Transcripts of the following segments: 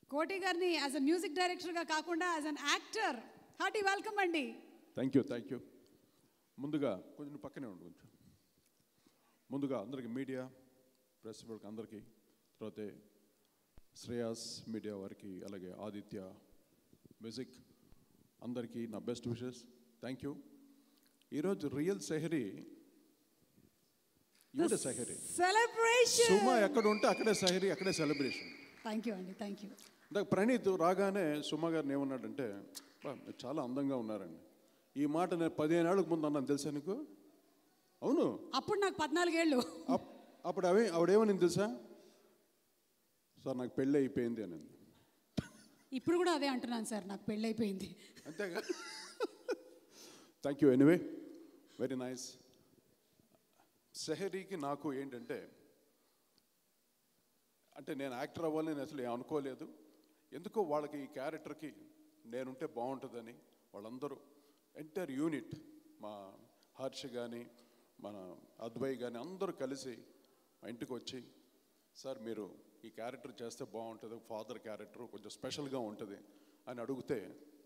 Koti garni as a music director ga kaakunda as an actor. Hearty welcome andi. Thank you. ముందుగా కొంచెం పక్కనే ఉండు కొంచెం. ముందుగా అందరికి మీడియా ప్రెస్ వాళ్ళకి అందరికీ, తర్వాత శ్రేయాస్ మీడియా వారికి, అలాగే ఆదిత్య మ్యూజిక్ అందరికీ నా బెస్ట్ విషెస్. Thank you. ఈరోజు రియల్ సెహరీ సెహరీ సెలబ్రేషన్. సుమా ఎక్కడ ఉంటే అక్కడే సెహరీ, అక్కడే సెలబ్రేషన్. థ్యాంక్ యూ అండి, థ్యాంక్ యూ. ఇందాక ప్రణీత్ రాగానే సుమా గారిని ఏమన్నాడంటే చాలా అందంగా ఉన్నారండి. ఈ మాట నేను 15 ఏళ్ళకు ముందు అన్నాను, తెలుసా నీకు? అవును, అప్పుడు నాకు 14 ఏళ్ళు. అప్పుడు ఆవిడేమని తెలుసా? సార్ నాకు పెళ్ళి అయిపోయింది అని. ఇప్పుడు కూడా అదే అంటున్నాను సార్, నాకు పెళ్ళి అయిపోయింది. అంతేగా. Thank you. Anyway very nice. సెహరీకి నాకు ఏంటంటే, అంటే నేను యాక్టర్ అవ్వాలని నేను అసలు అనుకోలేదు. ఎందుకో వాళ్ళకి ఈ క్యారెక్టర్కి నేనుంటే బాగుంటుందని వాళ్ళందరూ ఎంటైర్ యూనిట్, మా హర్ష కానీ మన అద్వయ్ కానీ అందరూ కలిసి మా ఇంటికి వచ్చి, సార్ మీరు ఈ క్యారెక్టర్ చేస్తే బాగుంటుంది, ఫాదర్ క్యారెక్టర్ కొంచెం స్పెషల్గా ఉంటుంది అని అడిగితే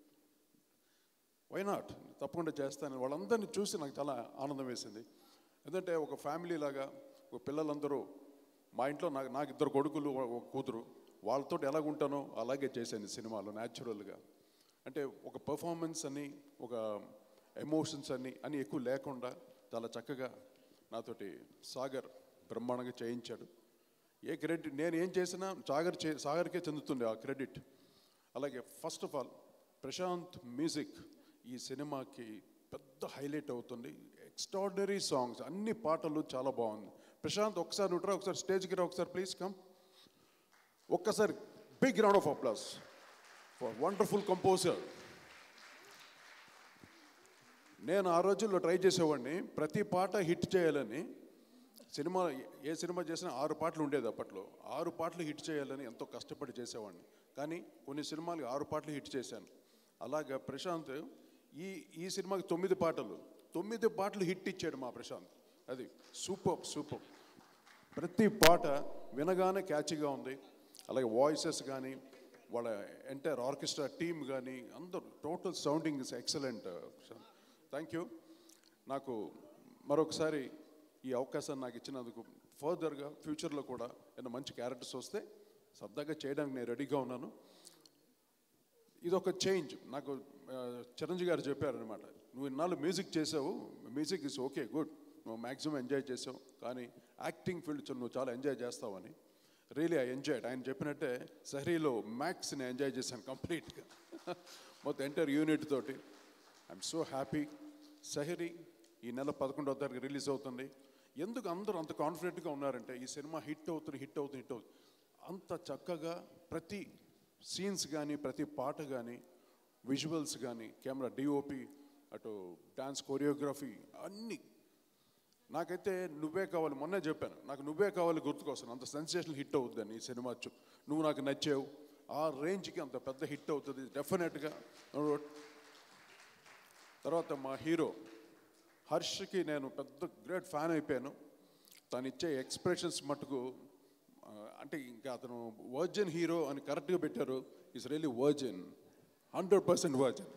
వై నాట్, తప్పకుండా చేస్తాను. వాళ్ళందరినీ చూసి నాకు చాలా ఆనందం వేసింది. ఎందుకంటే ఒక ఫ్యామిలీ లాగా, ఒక పిల్లలందరూ మా ఇంట్లో నాకు 2 కొడుకులు, ఒక కూతురు, వాళ్ళతో ఎలాగుంటానో అలాగే చేశాను ఈ సినిమాలో న్యాచురల్గా. అంటే ఒక పర్ఫార్మెన్స్ అని, ఒక ఎమోషన్స్ అని ఎక్కువ లేకుండా చాలా చక్కగా నాతోటి సాగర్ బ్రహ్మాండంగా చేయించాడు. ఏ క్రెడిట్ నేను ఏం చేసినా సాగర్కే చెందుతుంది ఆ క్రెడిట్. అలాగే first of all Prashanth music ఈ సినిమాకి పెద్ద హైలైట్ అవుతుంది. ఎక్స్ట్రాడినరీ సాంగ్స్, అన్ని పాటలు చాలా బాగుంది. ప్రశాంత్ ఒకసారి నుట్రా, ఒకసారి స్టేజ్కి రా, ఒకసారి ప్లీజ్ కమ్. ఒక్కసారి big round of applause for wonderful composer. నేను ఆ రోజుల్లో ట్రై చేసేవాడిని ప్రతి పాట హిట్ చేయాలని. సినిమా ఏ సినిమా చేసినా 6 పాటలు ఉండేది అప్పట్లో. 6 పాటలు హిట్ చేయాలని ఎంతో కష్టపడి చేసేవాడిని. కానీ కొన్ని సినిమాలు 6 పాటలు హిట్ చేశాను. అలాగా ప్రశాంత్ ఈ సినిమాకి 9 పాటలు హిట్ ఇచ్చాడు మా ప్రశాంత్. అది సూపర్. ప్రతి పాట వినగానే క్యాచీగా ఉంది. అలాగే వాయిసెస్ కానీ, వాళ్ళ ఎంటైర్ ఆర్కెస్ట్రా టీమ్ కానీ అందరూ total sounding is excellent. Thank you. నాకు మరొకసారి ఈ అవకాశాన్ని నాకు ఇచ్చినందుకు, ఫర్దర్గా ఫ్యూచర్లో కూడా ఏమైనా మంచి క్యారెక్టర్స్ వస్తే సరదాగా చేయడానికి నేను రెడీగా ఉన్నాను. ఇదొక చేంజ్. నాకు చిరంజీవి గారు చెప్పారనమాట, నువ్వు ఇన్నాళ్ళు మ్యూజిక్ చేసావు, మ్యూజిక్ ఇస్ ఓకే గుడ్, నువ్వు మ్యాక్సిమం ఎంజాయ్ చేసావు, కానీ యాక్టింగ్ ఫీల్డ్ నువ్వు చాలా ఎంజాయ్ చేస్తావని. Really I enjoyed. ఆయన చెప్పినట్టే సెహరీలో మ్యాక్స్ని ఎంజాయ్ చేశాను కంప్లీట్గా, మొత్తం ఎంటైర్ యూనిట్ తోటి. I'm so happy. సెహరీ ఈ నెల 11వ తారీఖు రిలీజ్ అవుతుంది. ఎందుకు అందరూ అంత కాన్ఫిడెంట్గా ఉన్నారంటే, ఈ సినిమా హిట్ అవుతుంది. అంత చక్కగా ప్రతి సీన్స్ కానీ, ప్రతి పాట కానీ, విజువల్స్ కానీ, కెమెరా డిఓపి, అటు డాన్స్ కొరియోగ్రఫీ అన్నీ. నాకైతే నువ్వే కావాలి, మొన్నే చెప్పాను, నాకు నువ్వే కావాలి గుర్తుకొస్తాను. అంత సెన్సేషనల్ హిట్ అవుతుందని ఈ సినిమా. నువ్వు నాకు నచ్చావు, ఆ రేంజ్కి అంత పెద్ద హిట్ అవుతుంది డెఫినెట్గా. తర్వాత మా హీరో హర్ష్కి నేను పెద్ద గ్రేట్ ఫ్యాన్ అయిపోయాను. తను ఇచ్చే ఎక్స్ప్రెషన్స్ మటుకు, అంటే ఇంకా అతను వర్జిన్ హీరో అని కరెక్ట్గా పెట్టారు. Is really virgin, 100% virgin.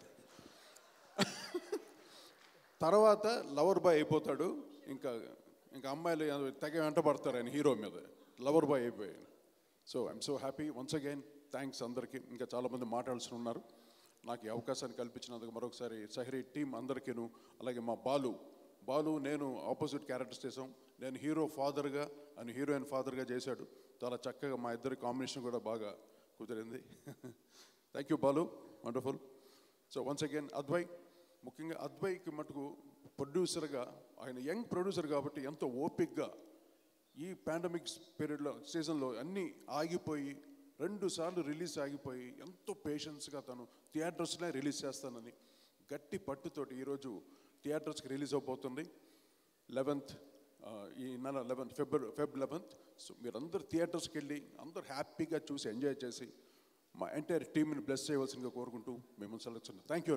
తర్వాత లవర్ బాయ్ అయిపోతాడు. ఇంకా అమ్మాయిలు తెగ వెంటబడతారు ఆయన హీరో మీద, లవర్ బాయ్ అయిపోయాను. So I'm so happy. Once again thanks అందరికీ. ఇంకా చాలామంది మాట్లాడాల్సి ఉన్నారు. నాకు ఈ అవకాశాన్ని కల్పించినందుకు మరొకసారి సెహరీ టీం అందరికీను, అలాగే మా బాలు నేను ఆపోజిట్ క్యారెక్టర్స్ చేసాం. నేను హీరో ఫాదర్గా, అని హీరోయిన్ ఫాదర్గా చేశాడు. చాలా చక్కగా మా ఇద్దరి కాంబినేషన్ కూడా బాగా కుదిరింది. Thank you Balu, wonderful. So once again Advay, ముఖ్యంగా అద్వయ్కి మటుకు ప్రొడ్యూసర్గా, ఆయన యంగ్ ప్రొడ్యూసర్ కాబట్టి ఎంతో ఓపిక్గా ఈ పాండమిక్ పీరియడ్లో సీజన్లో అన్నీ ఆగిపోయి 2 సార్లు రిలీజ్ ఆగిపోయి ఎంతో పేషెన్స్గా తను థియేటర్స్నే రిలీజ్ చేస్తానని గట్టి పట్టుతోటి ఈరోజు థియేటర్స్కి రిలీజ్ అవబోతుంది 11th, ఈ నెల 11th, ఫెబ్ 11th. సో మీరందరూ థియేటర్స్కి వెళ్ళి అందరూ హ్యాపీగా చూసి ఎంజాయ్ చేసి మా ఎంటైర్ టీమ్ని బ్లెస్ చేయవలసిందిగా కోరుకుంటూ మేము సెలెక్ట్. Thank you.